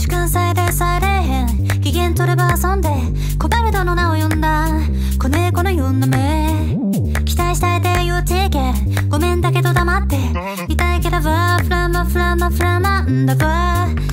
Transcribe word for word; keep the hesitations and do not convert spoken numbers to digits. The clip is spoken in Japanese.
主観さえでされへん機嫌取れば遊んでコバルトの名を呼んだ子猫の言う名前期待したいで言うてけごめんだけど黙って痛いけどわフラマフラマフラマんだわ